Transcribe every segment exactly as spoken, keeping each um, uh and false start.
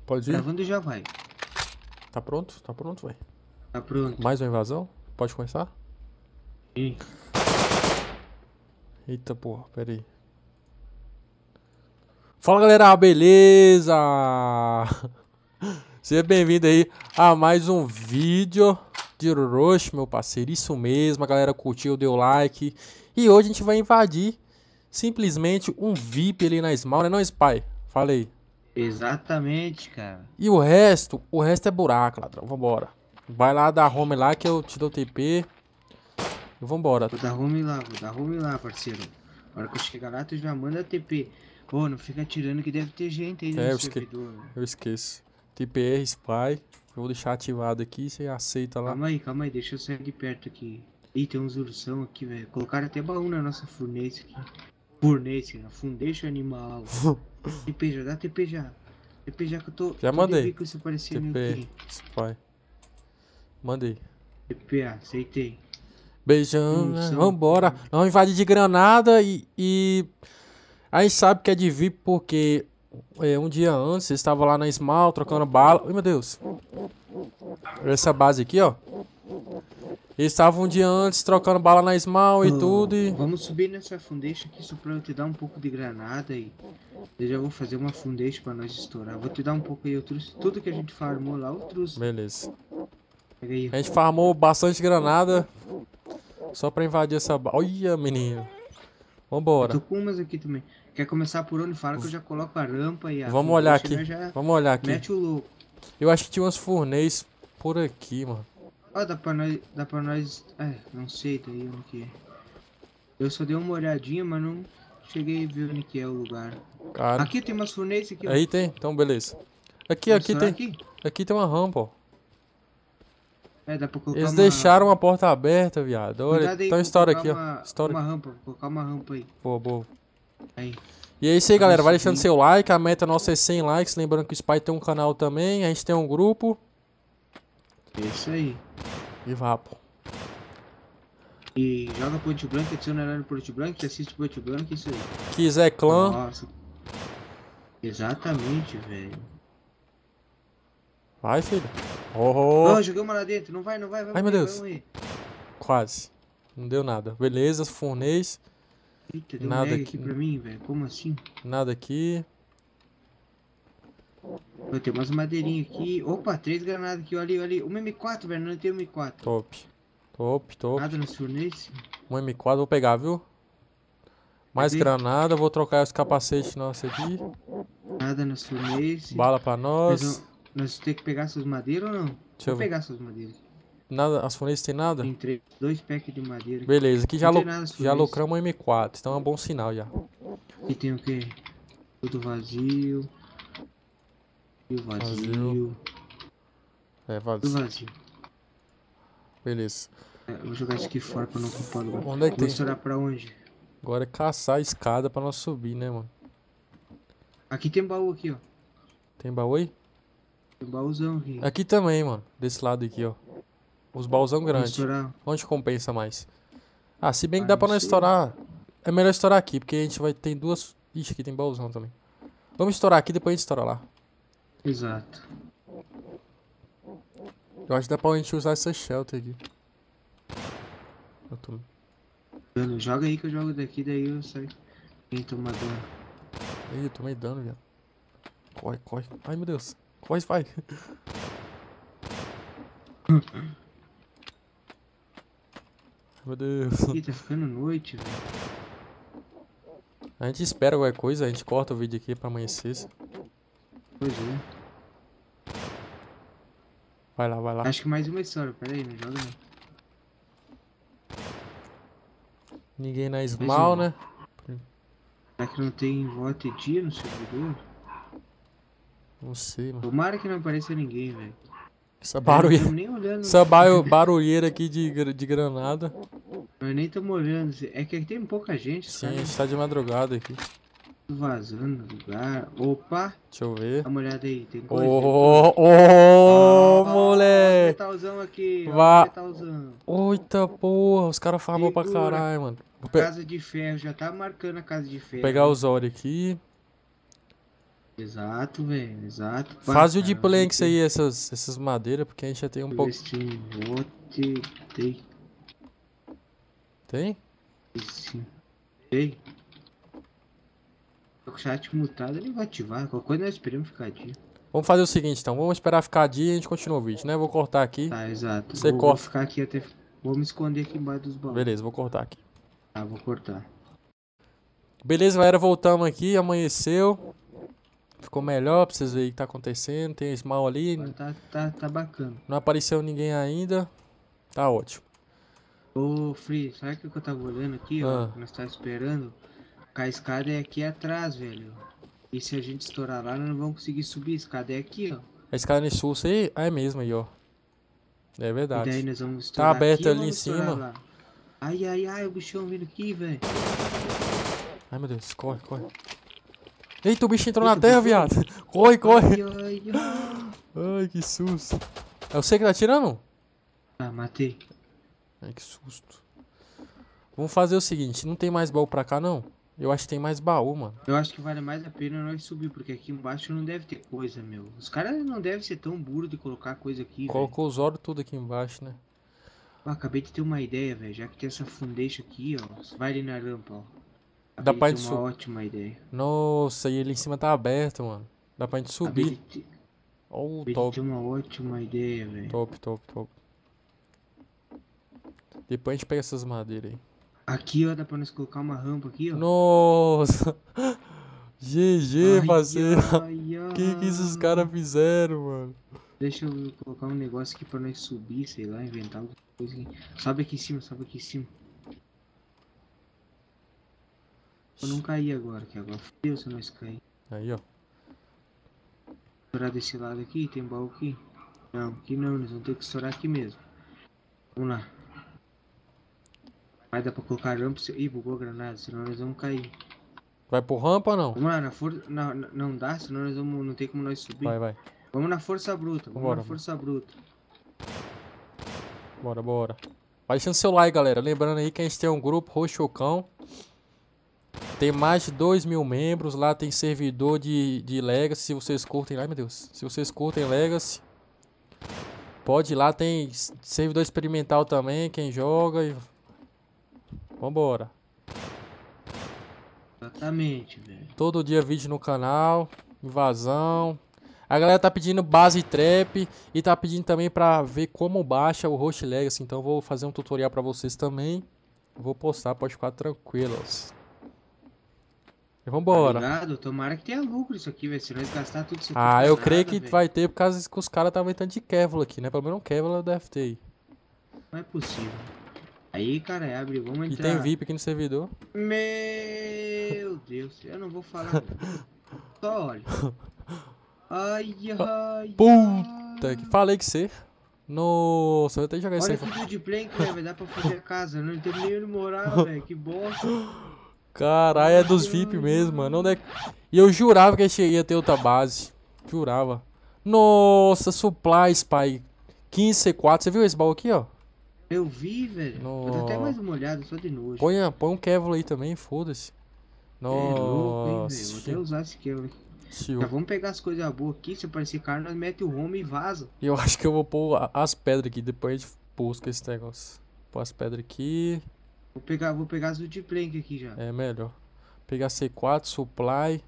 Pode ir? Gravando já vai. Tá pronto? Tá pronto, vai. Tá pronto. Mais uma invasão? Pode começar? Sim. Eita porra, pera aí. Fala galera, beleza? Seja bem-vindo aí a mais um vídeo de Rush, meu parceiro. Isso mesmo, a galera curtiu, deu like. E hoje a gente vai invadir simplesmente um V I P ali na Small, né não, Spy? Fala aí. Exatamente, cara. E o resto, o resto é buraco, ladrão. Vambora. Vai lá dar home lá que eu te dou T P. E vambora. Vou dar home lá, vou dar home lá, parceiro. Na hora que eu chegar lá, tu já manda T P. Ô, não fica atirando que deve ter gente aí É, eu, no esque... servidor. eu esqueço. T P R, Spy. Eu vou deixar ativado aqui, você aceita lá. Calma aí, calma aí, deixa eu sair de perto aqui. Ih, tem uns ursão aqui, velho. Colocaram até baú na nossa furnace aqui. Furnace, na foundation animal. T P já, dá T P já. T P já que eu tô... Já tô mandei. de bico se aparecendo T P, aqui. Spy. Mandei. T P, aceitei. Beijão, né? Ursão. Vambora. Vamos invadir de granada e... e... A gente sabe que é de V I P porque... É, um dia antes, eles estavam lá na Small trocando bala. Ai, meu Deus. Essa base aqui, ó. Eles estavam um dia antes trocando bala na Small e Oh, tudo e... Vamos subir nessa foundation aqui só pra eu te dar um pouco de granada e eu já vou fazer uma foundation pra nós estourar. Vou te dar um pouco aí, eu trouxe tudo que a gente farmou lá, eu trouxe. Beleza. Pega aí. A gente farmou bastante granada só pra invadir essa base. Olha, menino. Vambora. Eu tô com umas aqui também. Quer começar por onde? Fala que eu já coloco a rampa e a Vamos olhar aqui. foundation, nós já Vamos olhar aqui. mete o louco. Eu acho que tinha umas furnace por aqui, mano. Ó, dá pra nós, dá pra nós, é, não sei daí onde que é. Eu só dei uma olhadinha, mas não cheguei a ver onde que é o lugar. Cara. Aqui tem umas furnace aqui, ó. Aí tem? Então beleza. Aqui, Vamos aqui estourar tem. aqui? Aqui tem uma rampa, ó. É, dá pra colocar Eles uma... deixaram a porta aberta, viado. Olha, Cuidado aí, então vou estoura colocar aqui, uma, ó. Estoura. uma rampa, vou colocar uma rampa aí. Boa, boa. Aí. E é isso aí, Pra galera. Vai nós deixando subir. seu like. A meta nossa é cem likes. Lembrando que o Spy tem um canal também. A gente tem um grupo. É isso aí. E vapo. E joga Ponte Branca, adiciona ela no Ponte Branca, assiste Ponte Branca, isso aí. Quiser clã. Nossa. Exatamente, velho. Vai, filho. Oh, Oh, joguei uma lá dentro. Não vai, não vai, vai Ai, meu morrer, Deus. vai morrer. quase. Não deu nada. Beleza, furnace. Eita, deu Nada um lag aqui. aqui pra mim, velho. Como assim? Nada aqui. Vai ter umas madeirinhas aqui. Opa, três granadas aqui, olha ali, olha ali. Uma M quatro, velho, não tem M quatro. Top. Top, top. Nada nos furnace. Um M quatro, vou pegar, viu? Mais Cadê? granada, vou trocar os capacetes nossos aqui. Nada nos furnace. Bala pra Nós, nós. vamos- nós temos que pegar essas madeiras ou não? Deixa eu Vou ver. pegar essas madeiras. Nada, as furnaces tem nada? Tem três, dois packs de madeira. Beleza, aqui já, Não tem lu nada nas já furnace. lucramos um M quatro, então é um bom sinal já. Aqui tem o que? Tudo vazio. E o vazio. Vazio. É, Tudo vazio. vazio. Beleza. É, eu vou jogar isso aqui fora pra não ocupar lugar. Onde é que Vou tem? estourar pra onde? Agora é caçar a escada pra nós subir, né, mano? Aqui tem baú aqui, ó. Tem baú aí? Tem baúzão aqui. Aqui também, mano. Desse lado aqui, ó. Os baúzão Vou grandes. estourar. Onde compensa mais? Ah, se bem que Ah, dá pra não nós sei. estourar. É melhor estourar aqui, porque a gente vai ter duas. Ixi, aqui tem baúzão também. Vamos estourar aqui, depois a gente estoura lá. Exato. Eu acho que dá pra gente usar essa shelter aqui. Eu tô... Dano, joga aí que eu jogo daqui, daí eu saio. Quem toma dano. Ih, eu tomei dano, viado. Corre, corre. Ai, meu Deus. Corre, vai. Meu Deus. Ih, tá ficando noite, velho. A gente espera qualquer coisa, a gente corta o vídeo aqui pra amanhecer. Pois é. Vai lá, vai lá. Acho que mais uma história, pera aí, não joga não. Ninguém na Small, uma. né? Será que não tem volta e dia no servidor? Não sei, mano. Tomara que não apareça ninguém, velho. Essa Não barulheira. estamos nem olhando. Essa barulho- barulheira aqui de, gra- de granada. Nós nem estamos olhando. É que aqui tem pouca gente, Sim, a sabe? gente tá de madrugada aqui. Vazando do lugar. Opa! Deixa eu ver. Dá uma olhada aí, tem Ô, coisa. ô, ô, Ó, ó, moleque. metalzão aqui, ó, Vá. metalzão. Eita porra, os caras farmam pra Segura. caralho, mano. Vou pe- Casa de ferro, já tá marcando a casa de ferro. pegar o Zori aqui. Exato, velho. Exato. Pá, Faz o de cara, planks tem- aí, essas, essas madeiras, porque a gente já tem um pouco. Steam Vote tem. Tem? Sim. Ei, tô com o chat mutado, ele vai ativar. Qualquer coisa nós esperamos ficar dia. Vamos fazer o seguinte, então. Vamos esperar ficar dia e a gente continua o vídeo, né? Vou cortar aqui. Tá, exato. Você Vou, vou corta. ficar aqui até. Vou me esconder aqui embaixo dos baús. Beleza, vou cortar aqui. Tá, vou cortar. Beleza, galera, voltamos aqui, amanheceu. Ficou melhor pra vocês verem o que tá acontecendo. Tem small ali, Agora tá, tá, tá bacana. não apareceu ninguém ainda. Tá ótimo. Ô, Free, sabe o que eu tava olhando aqui, ó? Ah. Que nós tá esperando? Que a escada é aqui atrás, velho. E se a gente estourar lá, nós não vamos conseguir subir. A escada é aqui, ó. A escada nesse sul aí, ah, é mesmo aí, ó. É E daí verdade. nós vamos estourar aberto aqui ou ali em vamos estourar cima. lá? Ai, ai, ai, o bichão vindo aqui, velho. Ai, meu Deus, corre, corre. Eita, o bicho entrou Eita, na terra, o bicho- viado. Corre, corre. Ai, ai, ai. Ai, que susto. É você que tá atirando? Ah, matei. Ai, que susto. Vamos fazer o seguinte, não tem mais baú pra cá, não? Eu acho que tem mais baú, mano. Eu acho que vale mais a pena nós subir, porque aqui embaixo não deve ter coisa, meu. Os caras não devem ser tão burros de colocar coisa aqui, velho. Colocou os oros tudo aqui embaixo, né? Ah, acabei de ter uma ideia, velho. Já que tem essa foundation aqui, ó. Vai ali na rampa, ó. Dá Acabei pra de ter gente uma subir. ótima ideia. Nossa, e ali em cima tá aberto, mano. Dá pra gente Acabei de subir. ter, Ó, o acabei de top, ter uma ótima ideia, velho. top, top, top. Depois a gente pega essas madeiras aí. Aqui, ó, dá pra nós colocar uma rampa aqui, ó. Nossa! G G, Ai, parceiro. ai, ai. Que que esses caras fizeram, mano? Deixa eu colocar um negócio aqui pra nós subir, sei lá, inventar alguma coisa aqui. Sobe aqui em cima, sobe aqui em cima. Eu não caí agora, que agora fudeu se nós cair. Aí, ó. Estourar desse lado aqui, tem baú aqui? Não, aqui não, nós vamos ter que estourar aqui mesmo. Vamos lá. Vai dar pra colocar rampa. se- Ih, bugou a granada, senão nós vamos cair. Vai pro rampa ou não? Vamos lá, na força. Não, não dá, senão nós vamos. Não tem como nós subir. Vai, vai. Vamos na força bruta, vamos Vambora, na força bruta. Bora, bora. Vai deixando seu like, galera. Lembrando aí que a gente tem um grupo Roxocão. Tem mais de dois mil membros. Lá tem servidor de, de Legacy. Se vocês curtem. Ai, meu Deus. Se vocês curtem Legacy, pode ir lá. Tem servidor experimental também. Quem joga. E... Vambora. Exatamente, velho. Todo dia vídeo no canal. Invasão. A galera tá pedindo base trap. E tá pedindo também pra ver como baixa o Roxo Legacy. Então eu vou fazer um tutorial pra vocês também. Vou postar, pode ficar tranquilos. E vambora. Obrigado, tomara que tenha lucro isso aqui, velho. Se nós gastar tudo isso aqui. Ah, pra eu nada, creio que velho, vai ter por causa que os caras estavam entrando de Kevlar aqui, né? Pelo menos um Kevlar deve ter aí. Não é possível. Aí, cara, abre, vamos E entrar. tem V I P aqui no servidor. Meu Deus, eu não vou falar. Não. Só olha. Ai, ai. Puta que falei que você. Nossa, eu até jogar isso Olha aí. aqui do de plank, velho. Vai dar pra fazer a casa. Não tem nem moral, velho. Que bosta. Caralho, é dos V I P mesmo, mano. Onde é... E eu jurava que a gente ia ter outra base. Jurava. Nossa, supplies, pai. quinze C quatro. Você viu esse baú aqui, ó? Eu vi, velho. Vou dar até mais uma olhada, só de nojo. Põe, a- põe um Kevlar aí também, foda-se. É louco, hein, velho. Nossa. Vou até usar esse Kevlar aqui. tio. Já vamos pegar as coisas boas aqui. Se aparecer cara, nós mete o home e vaza. E eu acho que eu vou pôr a- as pedras aqui. Depois a gente busca esse negócio. Pôr as pedras aqui. Vou pegar, vou pegar as do de plank aqui já. É melhor. Pegar C quatro, supply.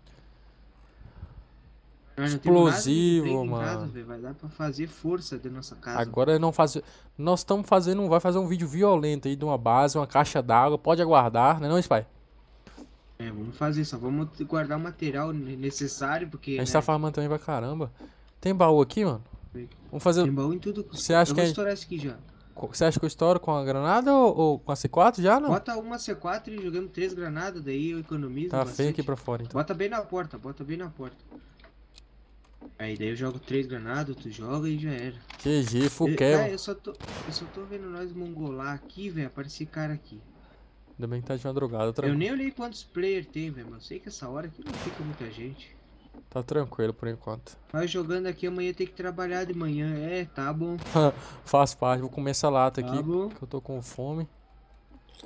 Nós não temos nada de Explosivo, plank em casa, mano. velho. Vai dar pra fazer força da nossa casa. Agora não fazer. Nós estamos fazendo. Vai fazer um vídeo violento aí de uma base, uma caixa d'água. Pode aguardar, né, não, Spy? É, vamos fazer, só vamos guardar o material necessário, porque. A gente né, tá farmando também pra caramba. Tem baú aqui, mano? Vamos fazer. tem baú em tudo. Você acha eu que vou é- estourar esse aqui já. Você acha que eu estouro com a granada ou, ou com a C quatro já? Não? Bota uma C quatro e jogamos três granadas, daí eu economizo Tá bastante. feio aqui pra fora então. Bota bem na porta, bota bem na porta. Aí daí eu jogo três granadas, tu joga e já era. G G, full Eu, Kevlar. cara, eu só tô, eu só tô vendo nós mongolar aqui, velho, aparecer cara aqui. Ainda bem que tá de madrugada. Eu Tranquilo. nem olhei quantos player tem, velho, mas eu sei que essa hora aqui não fica muita gente. Tá tranquilo por enquanto. Mas jogando aqui amanhã tem que trabalhar de manhã, é, tá bom. Faz parte. Vou comer essa lata Tá aqui. bom. Que eu tô com fome.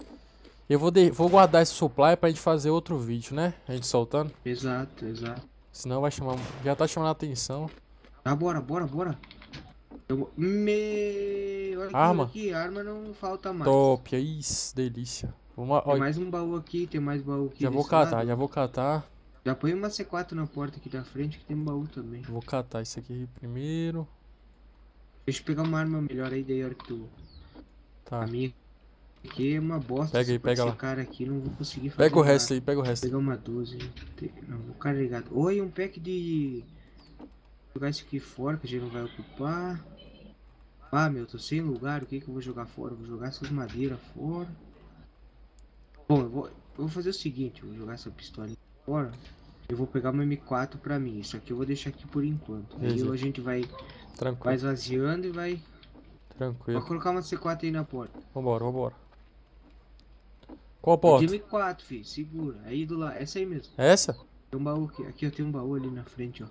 Eu vou, de... vou guardar esse supply pra gente fazer outro vídeo, né? A gente soltando. Exato, exato. Senão vai chamar... Já tá chamando a atenção. Tá, bora, bora, bora. Eu vou... Me... Olha aqui, Arma? olha aqui. Arma não falta mais. Top, isso, delícia. Vamos, Tem ó, mais um baú aqui, tem mais baú aqui já vou desse catar, lado. já vou catar. Já põe uma C quatro na porta aqui da frente que tem um baú também. Vou catar isso aqui primeiro. Deixa eu pegar uma arma melhor aí, daí a hora que tu... Tá. A minha aqui é uma bosta. Pega aí, Se pode pega ser lá. cara aqui, não vou conseguir fazer Pega o nada. resto aí, pega o Vou resto. pegar uma doze. Não, vou carregar. Oi, um pack de... Vou jogar isso aqui fora, que a gente não vai ocupar. Ah, meu, tô sem lugar. O que que eu vou jogar fora? Vou jogar essas madeiras fora. Bom, eu vou, eu vou fazer o seguinte. Eu vou jogar essa pistolinha fora. Eu vou pegar uma M quatro pra mim. Isso aqui eu vou deixar aqui por enquanto. Aí Beleza. a gente vai, Tranquilo, vai esvaziando e vai... tranquilo. Vou colocar uma C quatro aí na porta. Vambora, vambora. Qual Eu porta? tenho M quatro, filho. Segura. Aí do lado. Essa aí mesmo. Essa? Tem um baú aqui. Aqui eu tenho um baú ali na frente, ó.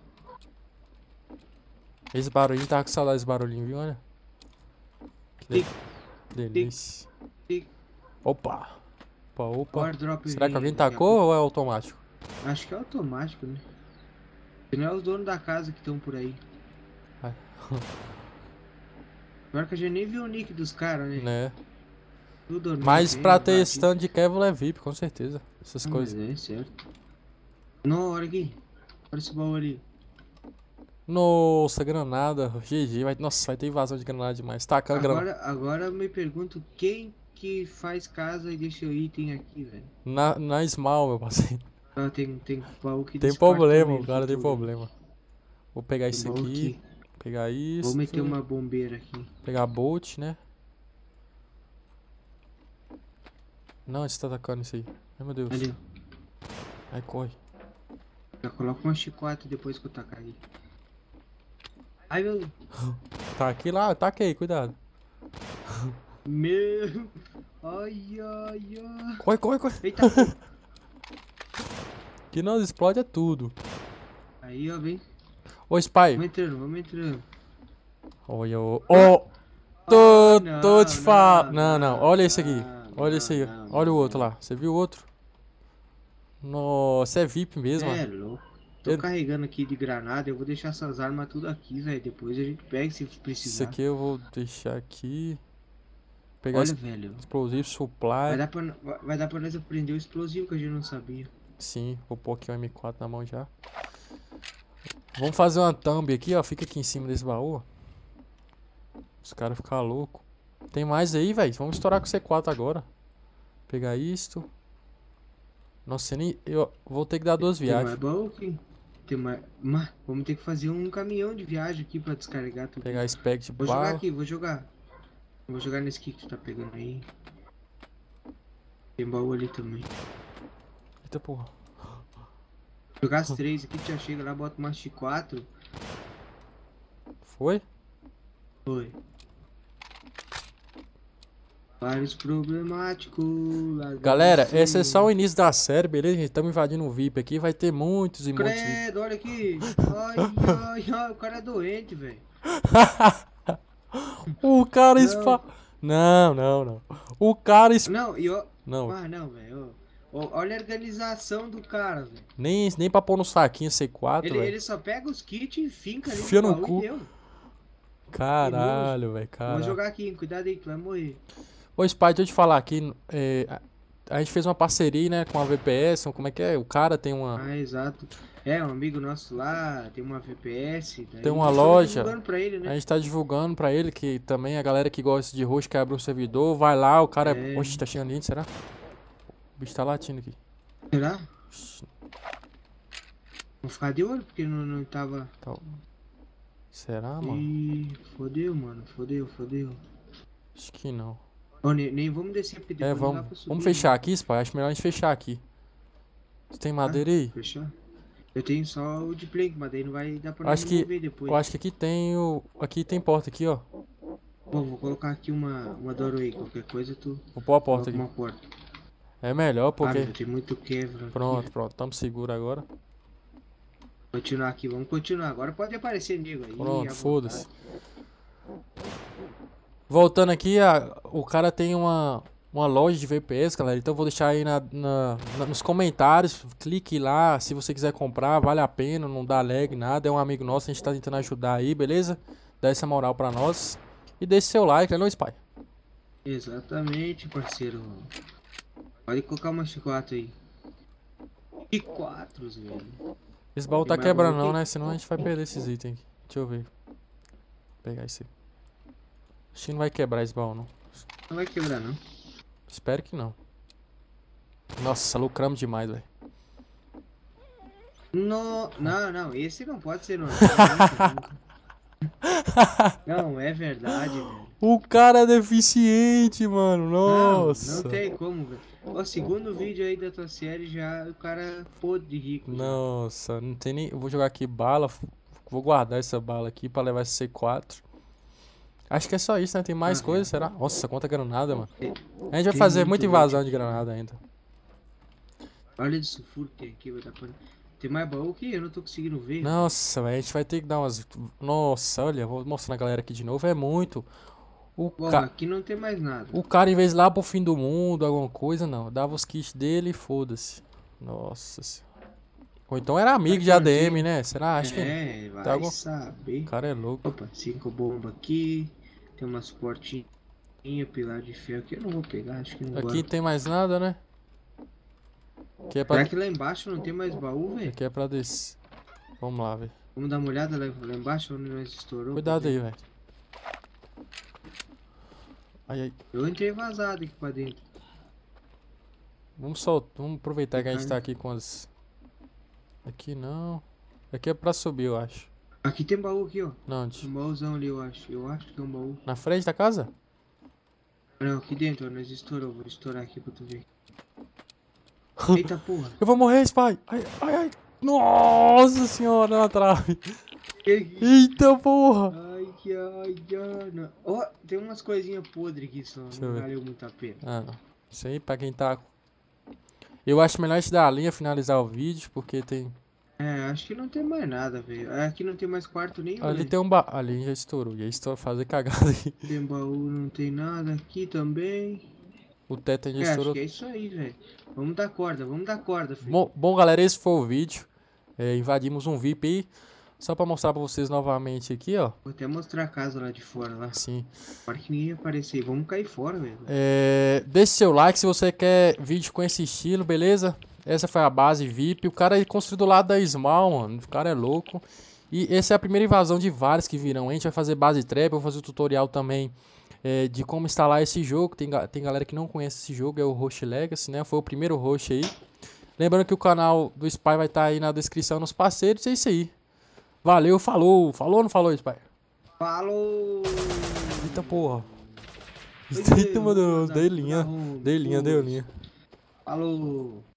Esse barulhinho, tava com saudade desse barulhinho, viu? Olha. Que Tic, delícia. tic. Opa. Opa, opa. Airdrop Será que alguém daqui a tacou pouco. ou é automático? Acho que é automático, né? Se não é os donos da casa que estão por aí. Ai. Pior que a gente nem viu o nick dos caras, né? Né? Tudo dormindo, Mas hein, pra bate. ter stand de Kevlar é V I P, com certeza. Essas Ah, coisas. mas é certo. Não, olha aqui. Olha esse baú ali. Nossa, granada. G G. Vai... Nossa, vai ter invasão de granada demais. Tacando granada. Agora, agora eu me pergunto quem que faz casa e deixa o item aqui, velho. Na, na Small, meu parceiro. Ah, tem, tem baú que Tem desse quarto problema, também, o cara aqui, tem tudo. problema. Vou pegar Tem isso baú aqui. Pegar isso. Vou meter uma bombeira aqui. Pegar bolt, né? Não, você tá atacando isso aí. Ai, meu Deus. Ali, Ai, corre. já coloca uma chicote depois que eu tacar ali. Ai, meu... Tá aqui lá, taquei, cuidado. Meu... Ai, ai, ai... Corre, corre, corre. Eita, pô. Que não explode é tudo. Aí, ó, vem. Ô, Spy. Vamos entrando, vamos entrando. Olha, ô. Ô! Tô, Ah, não, tô te falando. não, Não, não. não, Olha esse aqui. não, Olha esse aí. não, Olha o não. outro lá. Você viu o outro? Nossa, é V I P mesmo, É mano. louco. Tô Eu- carregando aqui de granada, eu vou deixar essas armas tudo aqui, velho. Depois a gente pega se Isso precisar. aqui eu vou deixar aqui. Pegar Olha, esse velho. explosivo Vai supply. dar, pra, vai- vai dar pra nós aprender o explosivo que a gente não sabia. Sim, vou pôr aqui o M quatro na mão já. Vamos fazer uma thumb aqui, ó. Fica aqui em cima desse baú, ó. Os caras ficam loucos. Tem mais aí, velho. Vamos estourar com o C quatro agora. Pegar isto. Nossa, nem... eu vou ter que dar duas Tem mais viagens. baú aqui. Tem mais... Mas, vamos ter que fazer um caminhão de viagem aqui pra descarregar tudo. Pegar spec de Vou jogar bala. aqui, vou jogar. Vou jogar nesse aqui que tu tá pegando aí. Tem baú ali também. Eita porra. Jogar as três aqui, tu já chega lá, bota uma X quatro. Foi? Foi. Vários problemáticos. largando Galera, assim. esse é só o início da série, beleza, gente? Estamos invadindo um V I P aqui. Vai ter muitos e muitos V I P. Credo, olha aqui. Ai, ai, ai, o cara é doente, velho. O cara Não. espa... Não, não, não. O cara espa... Não, e ó. Não, Ah, não, velho. ó. Ó, Olha a organização do cara, velho. nem, nem pra pôr no saquinho C quatro, Ele, velho. ele só pega os kits e finca ali Enfia no baú e cu. deu. Caralho, velho, Vou caralho. jogar aqui, cuidado aí, tu vai morrer. Ô, Spy, deixa eu te falar aqui. é, a, a gente fez uma parceria, né, com a V P S. Como é que é? O cara tem uma... Ah, exato. É, um amigo nosso lá, tem uma V P S. Daí Tem uma nós estamos loja. divulgando pra ele, A né? gente tá divulgando pra ele que também a galera que gosta de host quer abrir um servidor. Vai lá, o cara é... É. Oxe, tá chegando gente, será? O bicho tá latindo aqui. Será? Vou ficar de olho, porque não, não tava... Tá- Será, mano? Ih, fodeu, mano, fodeu, fodeu. Acho que não. Ó, nem, nem vamos descer, porque depois É, não dá vamos, pra subir. vamos né? fechar aqui, Spy. Acho melhor a gente fechar aqui. Tu tem madeira aí? Fechar? Eu tenho só o de plank, mas daí não vai dar pra Acho nós que, mover depois. eu acho que aqui tem o... Aqui tem porta aqui, ó. Bom, vou colocar aqui uma, uma Doro aí, qualquer coisa tu Vou pôr a porta coloca aqui. uma porta. É melhor Ah, porque... meu, tem muito quebra aqui. Pronto, pronto. Tamo seguro agora. Continuar aqui, vamos continuar. Agora pode aparecer nego aí. à Pronto, vontade. foda-se. Voltando aqui, a, o cara tem uma... uma loja de V P S, galera. Então eu vou deixar aí na, na- na- nos comentários. Clique lá se você quiser comprar. Vale a pena, não dá lag, nada. É um amigo nosso, a gente tá tentando ajudar aí, beleza? Dá essa moral pra nós. E deixe seu like, né, não, Spy? Exatamente, parceiro. Pode colocar uma chicote aí. E quatro, velho. Esse baú Tem tá mais quebrando baú não, aqui? né? Senão a gente vai perder esses itens aqui. Deixa eu ver. Vou pegar esse. Acho que não vai quebrar esse baú, não. Não vai quebrar, não. Espero que não. Nossa, lucramos demais, velho. No... Não, não, esse não pode ser normal. Não, é verdade, velho. O cara é deficiente, mano. Não, Nossa. não tem como, velho. O segundo vídeo aí da tua série já o cara pôde de rico. já. Nossa, não tem nem. Eu vou jogar aqui bala. Vou guardar essa bala aqui pra levar esse C quatro. Acho que é só isso, né? Tem mais Ah, coisa, é. será? Nossa, quanta granada, mano. Tem- A gente vai tem fazer muito muita loot invasão de aqui. granada ainda. Olha de sulfuro que tem aqui, vai dar pra... Tem mais baú aqui? Eu não tô conseguindo ver. Nossa, velho, a gente vai ter que dar umas. Nossa, olha, vou mostrar na galera aqui de novo. É muito. O, Bom, ca... aqui não tem mais nada. o cara, em vez de ir lá pro fim do mundo, alguma coisa, não. Dava os kits dele e foda-se. Nossa senhora. Ou então era amigo de A D M, né? Será? Acho que. É, vai algum- saber. O cara é louco. Opa, cinco bombas aqui. Tem umas portinhas, pilar de ferro que eu não vou pegar, acho que não Aqui vou. tem mais nada, né? Aqui é pra, Será que lá embaixo não tem mais baú, velho? aqui é pra descer. Vamos lá, velho. Vamos dar uma olhada lá, lá embaixo onde nós estourou. Cuidado aí, velho. Ai, ai. Eu entrei vazado aqui pra dentro. Vamos soltar. Vamos aproveitar que a gente Carne. tá aqui com as. Aqui não. Aqui é pra subir, eu acho. Aqui tem baú aqui, ó. Não, onde? Um baúzão ali, eu acho. Eu acho que é um baú. Na frente da casa? Não, aqui dentro, ó, nós estourou. Vou estourar aqui pra tu ver. Eita porra. Eu vou morrer, Spy. Ai, ai, ai. Nossa senhora, na trave. Eita porra. Ai, que ai, ai, não. Ó, tem umas coisinhas podres aqui só. Deixa eu Não ver. valeu muito a pena. Ah, não. Isso aí pra quem tá. Eu acho melhor a gente dar a linha, finalizar o vídeo, porque tem. É, acho que não tem mais nada, velho. Aqui não tem mais quarto nenhum. Ali né? tem um ba... Ali já estourou. Já estourou fazer cagada aqui. Tem baú, não tem nada. Aqui também. O teto já É, acho estourou. que é isso aí, velho. Vamos dar corda, vamos dar corda, filho. Bom, bom, galera, esse foi o vídeo. É, invadimos um V I P aí. Só pra mostrar pra vocês novamente aqui, ó. Vou até mostrar a casa lá de fora, lá. Assim. Para que ninguém aparecer. Vamos cair fora, velho. É, deixe seu like se você quer vídeo com esse estilo, beleza? Essa foi a base V I P. O cara é construído do lado da Small, mano. O cara é louco. E essa é a primeira invasão de vários que virão. A gente vai fazer base trap. Eu vou fazer o tutorial também é, de como instalar esse jogo. Tem, ga- tem galera que não conhece esse jogo. É o Host Legacy, né? Foi o primeiro host aí. Lembrando que o canal do Spy vai estar aí na descrição nos parceiros. É isso aí. Valeu, falou. Falou ou não falou, Spy? Falou! Eita porra. Pois é, Eita, vamos mano. dar- Dei linha. dar um- Dei linha, deu linha. Falou!